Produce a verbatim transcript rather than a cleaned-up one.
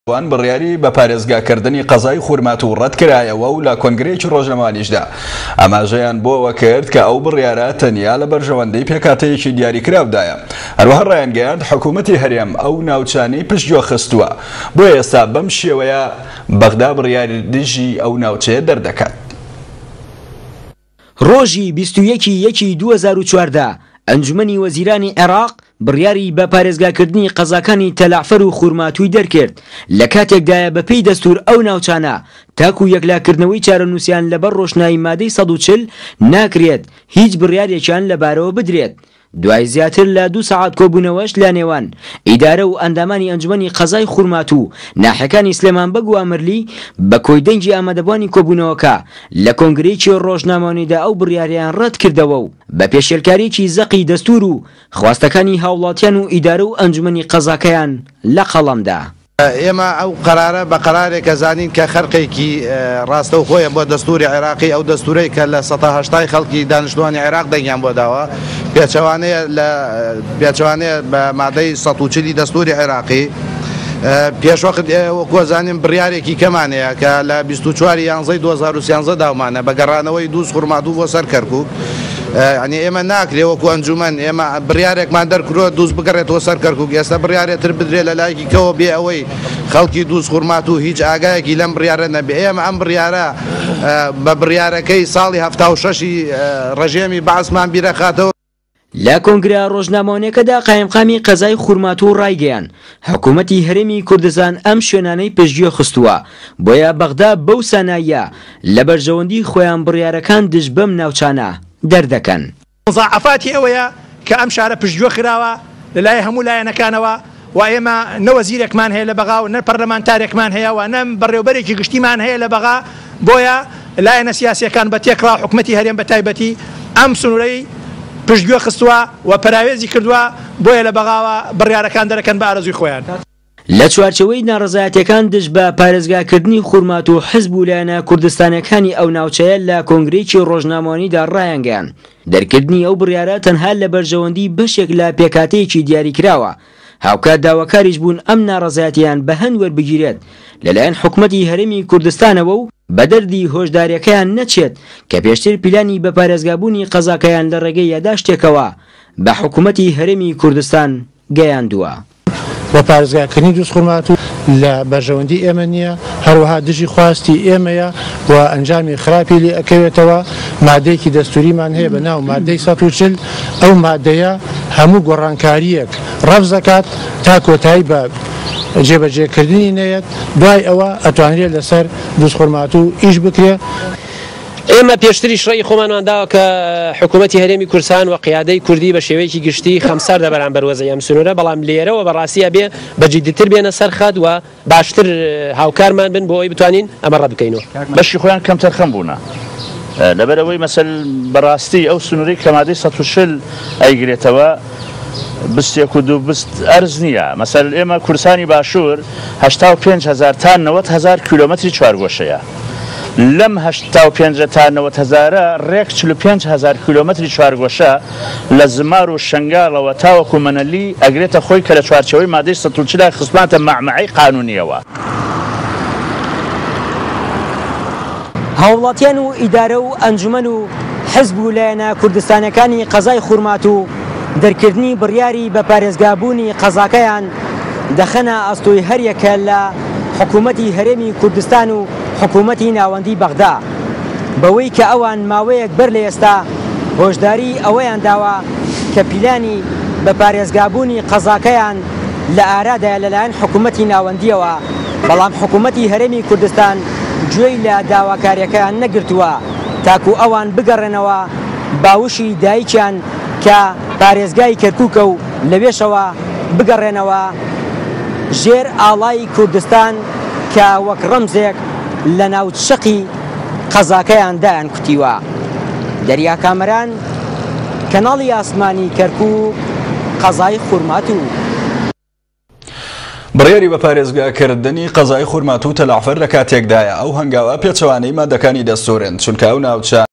وان بڕیاری بە پارێزگاکردنی قەزای خورمات و ڕەتکرایەوە و لە کۆنگرەیەکی ڕۆژنامەوانیشدا ئاماژەیان بۆەوە کرد کە ئەو بڕیارە تەنیا لە بەرژەوەندەی پێکهاتەیەکی دیاریکراودایە. هەروەها ڕایانگەیاند حکوومەتی هەرێم ئەو ناوچانەی پشتگوێ خستووە، بۆ ئێستا بەم شێوەیە بەغدا بڕیاری دژی ئەو ناوچەیە دەردەکات. ڕۆژی بیست و یەکی یەکی دوو هەزار و چواردە ئەنجومەنی وەزیرانی عێراق بڕیاری بە پارێزگاکردنی قەزاکانی تەلعفەر و خورماتووی دەرکرد لە کاتێکدایە بەپێی دەستور ئەو ناوچانە تاکو یەکلاکردنەوەی چارەنووسیان لەبەر ڕۆشنایی مادەی سەد و چل ناکرێت هیچ بڕیارێکیان لەبارەوە بدرێت. دوای زیاتر لە دوو سەعات کۆبوونەوەش لە نێوان ئیدارە و ئەندامانی ئەنجومەنی قەزای خورمات و ناحیەکانی سلێمانبەگ و ئامرلی بە کۆی دەنگی ئامادەبوانی کۆبوونەوەکە لە کۆنگرەیەکی ڕۆژنامەوانیدا ئەو بڕیاریان ڕەت کردەوە و بە پێشێلکاریی زەقی دەستور و خواستەکانی هاوڵاتیان و ئیدارە و ئەنجومەنی قەزاکەیان لە قەڵەمدا. ئێمە ئەو قەرارە بە قەرارێکە زانین کە خەرقێکی ڕاستە و خۆیان بۆ دەستوری عێراقی ئەو دەستورەی کە لە سەد و هەشتا خەڵکی دانیشتوانی عێراق دەنگیان بۆ داوە پێچەوانەیە لە پێچەوانەیە بە مادەی سەد و چلی دەستوری عێراقی. پێشوەقت وەکو زانین بڕیارێکی کەمانەیە کە لە بیست و چوار یانزەی دوو هەزار و سیانزە داومانە بە گەڕانەوەی دووس خورماتوو بۆ سەر کەرکووک. ینی ئێمە ناکرێ وەکو ئەنجومەن ئێمە بڕیارێکمان دەرکرۆ دووس بگەڕێتەوە سەر کەرکووک، ئێستا بڕیارێتتر بدرێت لە لایەکی کەوە بێ ئەوەی خەڵکی دووس خورمات و هیچ ئاگایەکی لەم بڕیارە نەبێ. ئێمە ئەم بڕیارە بە بڕیارەکەی ساڵی هەفتا و شەشی ڕژێمی بەعسمان بیرەخاتەوە. لە کۆنگرە ڕۆژنامەوانیەکەدا قایمقامی قەزای خورمات و ڕایگەیان حکوومەتی هەرێمی کوردستان ئەم شوێنانەی پشتگوێ خستووە، بۆیە بەغدا بەو ساناییە لە بەرژەوەندی خۆیان بڕیارەکان دژ بەم ناوچانە دەردەکەن. مزاعفاتی ئەوەیە کە ئەم شارە پشتگوێ خراوە لەلای هەموو لایەنەکانەوە و ئێمە نەوەزیرێکمان هەیە لە بەغا و نە پەرلەمانتارێکمان هەیە و نەم بەڕێوەبەرێکی گشتیمان هەیە لە بەغا، بۆیە لایەنە سیاسیەکان بە تێکڕا حکوومەتی هەرێم بە تایبەتی ئەم سنوورەی پشتگوێ خستووە و پەراوێزی کردووە، بۆیە لە بەغاوە بڕیارەکان دەرەکەن بە ئارەزوی خۆیان. لە چوارچەوەی ناڕەزایەتیەکان دژ بە پارێزگاکردنی خورمات و حزب و لایەنە کوردستانەکانی ئەو ناوچەیە لە کۆنگرەیەکی ڕۆژنامەوانیدا ڕایانگەیان دەرکردنی ئەو بڕیارە تەنها لە بەرژەوەندی بەشێک لە پێکهاتەیەکی دیاریکراوە، هاوکات داواکاریش بوون ئەم ناڕەزایەتیان بە هەند وەربگیرێت لەلایەن حکوومەتی هەرێمی کوردستانەوە و بە دەردی هۆشداریەکەیان نەچێت کە پێشتر پیلانی بە پارێزگابوونی قەزاکەیان لە ڕێگەی یاداشتێکەوە بە حکوومەتی هەرێمی کوردستان گەیاندووە. بە پارێزگاکردنی دووس خورمات و لە بەرژەوەندی ئێمە نییە، هەروەها دژی خواستی ئێمەیە و ئەنجامی خراپی لێ ئەکەوێتەوە. مادەیەکی دەستوریمان هەیە بە ناو مادەی سەد و چل، ئەو مادەیە هەموو گۆڕانکاریەک ڕەفز دەکات تا کۆتایی بە جێبەجێکردنی نەیەت، دوای ئەوە ئەتوانرێت لەسەر دووس خورمات و ئیش بکرێت. ئێمە پێشتری شڕی خۆمانمانداوە کە حکوومەتی هەرێمی کوردستان و قیادەی کوردی بە شێوەیەکی گشتی خەمسار دە بەرامبەر وەزەی ئەم سنوورە، بەڵام لێرەوە بەڕاستیە بێ بەجددیتر بێنە سەر خەت و باشتر هاوکارمان بن بۆ ئەوەی بتوانین ئەمە ڕەت بکەینەوە. بەشی خۆیان کەم تەرخەم بوونە لەبەرەوەی مەسەل بەڕاستی ئەو سنووری کە مادەی سەد و چل ئەیگرێتەوە بستێک و دوو بست ئەرز نییە. مەسەل ئێمە کوردستانی باشوور هەشتا و پێنج هەزار تا نەوەت هەزار کیلۆمەتری چوارگۆشەیە، لەم هەشتا و پێنج تا نەوەت هەزارە ڕێک چل و پێنج هەزار کیلۆمەتری چوارگۆشە لە زمار و شنگاڵەوە تاوەکو مەنەلی ئەگرێتە خۆی کە لە چوارچەوەی مادەی سەد و چل خستماتە مەعمەعەی قانونیەوە. هاوڵاتیان و ئیدارە و ئەنجومەن و حزب و لایەنە کوردستانەکانی قەزای خورمات و دەرکردنی بڕیاری بە پارێزگابوونی قەزاکەیان دەخەنە ئەستۆی هەریەکە لە حکوومەتی هەرێمی کوردستان و حکوومەتی ناوەندی بەغدا، بەوەی کە ئەوان ماوەیەک بەر لە ئێستا هۆشداری ئەوەیان داوە کە پیلانی بە پارێزگابوونی قەزاکەیان لە ئارادایە لەلایەن حکوومەتی ناوەندیەوە، بەڵام حکوومەتی هەرێمی کوردستان گوێی لە داواکاریەکەیان نەگرتووە تاکو ئەوان بگەڕێنەوە باوشی دایکیان کە پارێزگای کەرکووکە و لەوێشەوە بگەڕێنەوە ژێر ئاڵای کوردستان کە وەک ڕەمزێک لە ناوچەقی قەزاکەیان دایان کوتیوە. دەریا کامەران، کەناڵی ئاسمانی کەرکووک، قەزای خورمات و بڕیاری بە پارێزگاکردنی قەزای خورمات و تەلعفەر لە کاتێکدایە ئەو هەنگاوە پێچەوانەی مادەکانی دەستورن، چونکە ئەو ناوچە